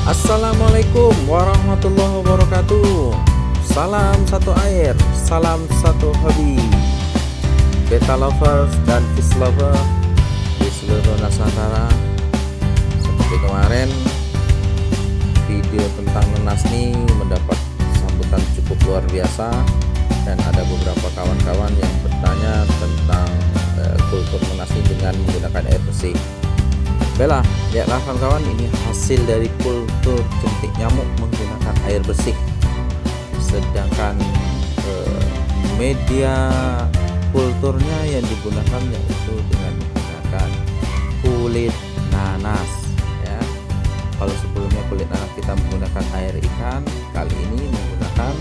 Assalamualaikum warahmatullahi wabarakatuh. Salam satu air, salam satu hobi. Beta lovers dan fish lover di seluruh Nusantara. Seperti kemarin, video tentang nenas ini mendapat sambutan cukup luar biasa, dan ada beberapa kawan-kawan yang bertanya tentang kultur nenas ini dengan menggunakan air bersih. Baiklah, lihatlah kawan-kawan, ini hasil dari kultur jentik nyamuk menggunakan air bersih. Sedangkan media kulturnya yang digunakan yaitu dengan menggunakan kulit nanas ya. Kalau sebelumnya kulit nanas kita menggunakan air ikan, kali ini menggunakan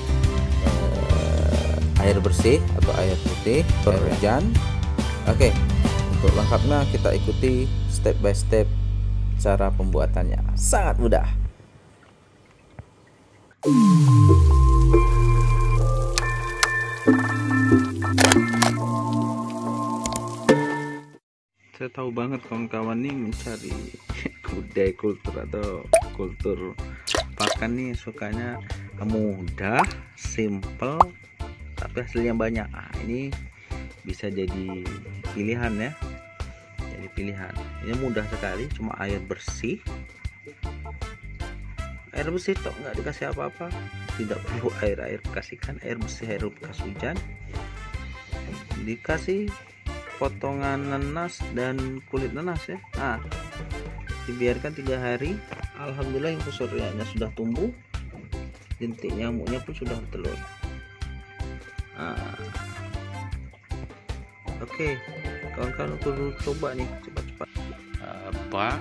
air bersih atau air putih, air hujan. Oke, untuk lengkapnya kita ikuti step by step cara pembuatannya. Sangat mudah. Saya tahu banget kawan-kawan nih mencari budaya kultur atau kultur pakan nih sukanya mudah, simple, tapi hasilnya banyak. Ini bisa jadi pilihan ya. Jadi pilihan. Ini mudah sekali, cuma air bersih. Air bersih toh, nggak dikasih apa-apa. Tidak perlu air bekas ikan, air bersih, air bekas hujan. Dikasih potongan nanas dan kulit nanas ya. Nah, dibiarkan 3 hari. Alhamdulillah infusorianya sudah tumbuh, jentik nyamuknya pun sudah bertelur. Oke, kawan-kawan perlu coba nih cepat-cepat. Bak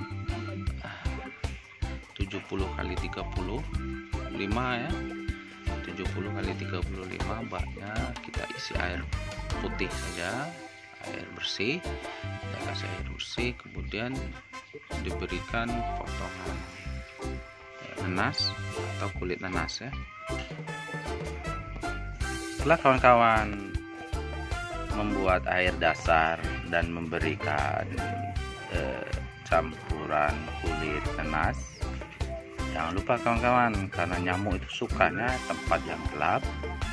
70 kali 35 ya. 70 kali 35 baknya kita isi air putih saja, air bersih. Kita kasih air bersih, kemudian diberikan potongan nanas atau kulit nanas ya. Setelah kawan-kawan membuat air dasar dan memberikan campuran kulit nanas, jangan lupa kawan-kawan, karena nyamuk itu sukanya tempat yang gelap,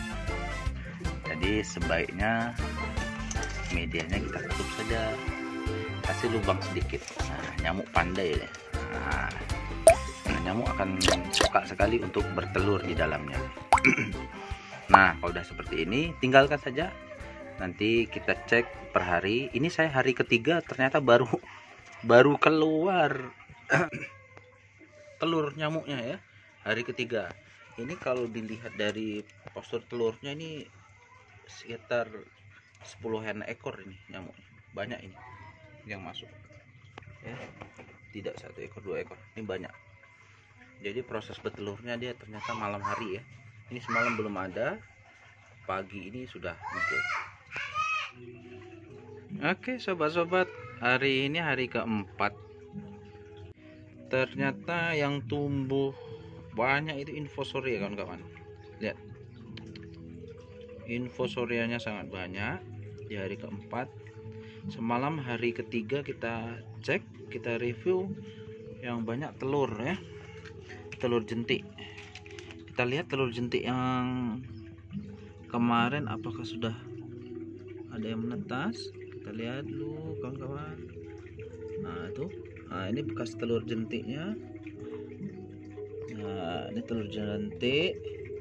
jadi sebaiknya medianya kita tutup saja, kasih lubang sedikit. Nah, nyamuk pandai deh. Nah, nyamuk akan suka sekali untuk bertelur di dalamnya. Nah, kalau udah seperti ini tinggalkan saja. Nanti kita cek per hari. Ini saya hari ketiga ternyata baru keluar telur nyamuknya ya. Hari ketiga. Ini kalau dilihat dari postur telurnya ini sekitar 10 ekor ini nyamuknya. Banyak ini yang masuk. Ya. Tidak 1 ekor, 2 ekor. Ini banyak. Jadi proses bertelurnya dia ternyata malam hari ya. Ini semalam belum ada. Pagi ini sudah muncul. Oke sobat-sobat, hari ini hari keempat. Ternyata yang tumbuh banyak itu infusoria kawan-kawan. Lihat, infusorianya sangat banyak di hari keempat. Semalam hari ketiga kita cek, kita review, yang banyak telur ya, telur jentik. Kita lihat telur jentik yang kemarin apakah sudah ada yang menetas. Kita lihat dulu kawan-kawan. Nah itu, nah ini bekas telur jentiknya. Nah ini telur jentik.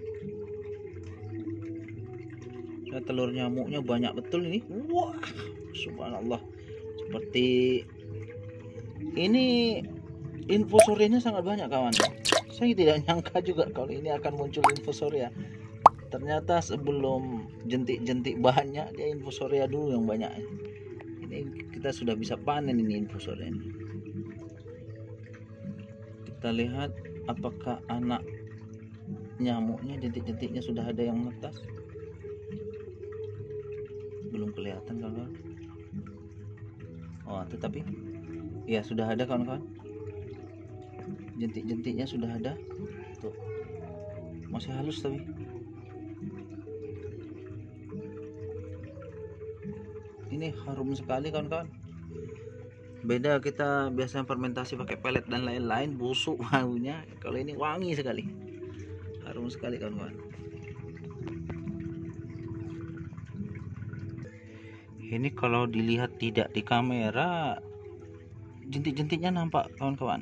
Nah, telur nyamuknya banyak betul ini. Wah, subhanallah. Seperti ini, infusorianya sangat banyak kawan. Saya tidak nyangka juga kalau ini akan muncul infusoria. Ternyata sebelum jentik-jentik banyak, dia infusoria dulu yang banyak. Ini kita sudah bisa panen ini infusoria ini. Kita lihat apakah anak nyamuknya, jentik-jentiknya sudah ada yang menetas. Belum kelihatan kawan-kawan. Oh, tetapi ya sudah ada kawan-kawan. Jentik-jentiknya sudah ada. Tuh. Masih halus tapi. Ini harum sekali kawan-kawan. Beda kita biasanya fermentasi pakai pelet dan lain-lain, busuk baunya. Kalau ini wangi sekali, harum sekali kawan-kawan. Ini kalau dilihat tidak di kamera, jentik-jentiknya nampak kawan-kawan.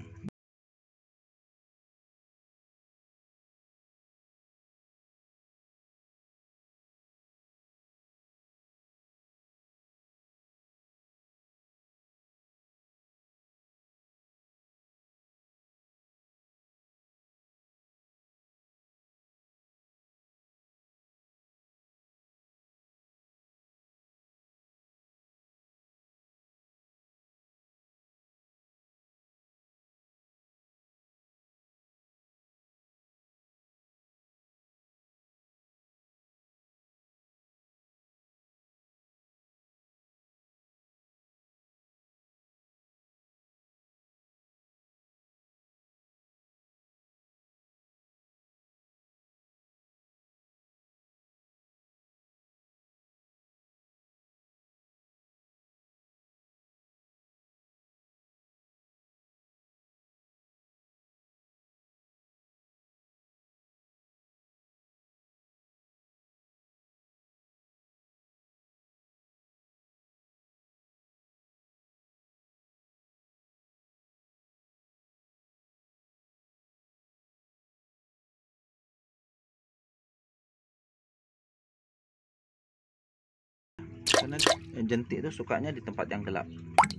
Karena jentik itu sukanya di tempat yang gelap.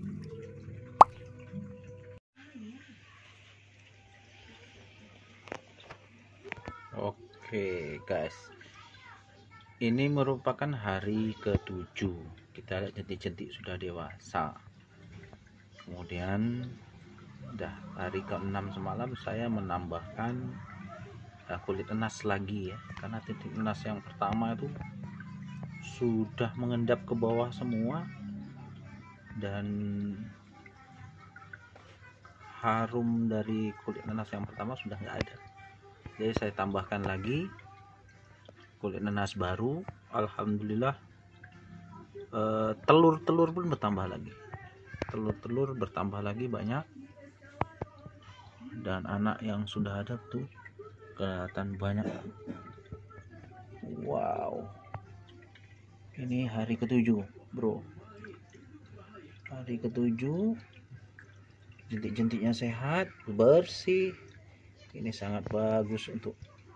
Oke guys, ini merupakan hari ke-7. Kita lihat jentik-jentik sudah dewasa. Kemudian udah hari ke-6 semalam saya menambahkan kulit enas lagi ya, karena titik enas yang pertama itu sudah mengendap ke bawah semua dan harum dari kulit nanas yang pertama sudah nggak ada. Jadi saya tambahkan lagi kulit nanas baru. Alhamdulillah, telur-telur pun bertambah lagi. Telur-telur bertambah lagi banyak, dan anak yang sudah ada tuh kelihatan banyak. Wow, ini hari ke-7 bro, hari ke-7. Jentik-jentiknya sehat, bersih. Ini sangat bagus untuk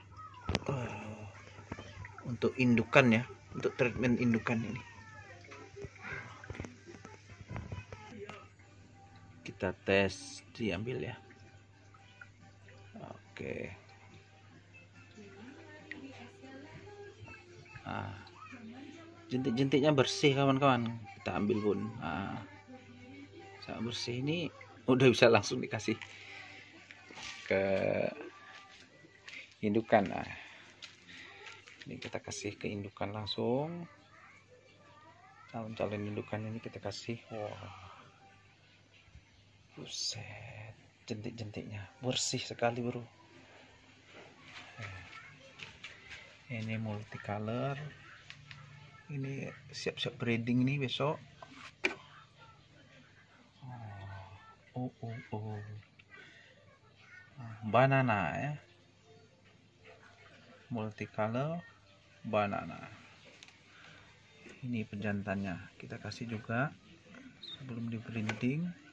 indukan ya, untuk treatment indukan ini. Kita tes, diambil ya. Oke. Jentik-jentiknya bersih kawan-kawan, kita ambil pun. Sangat bersih, ini udah bisa langsung dikasih ke indukan. Ini kita kasih ke indukan langsung. Calon-calon indukan ini kita kasih. Wow, buset, jentik-jentiknya bersih sekali bro. Ini multicolor, ini siap-siap breeding nih besok. Banana ya, multicolor banana. Ini pejantannya kita kasih juga sebelum di breeding.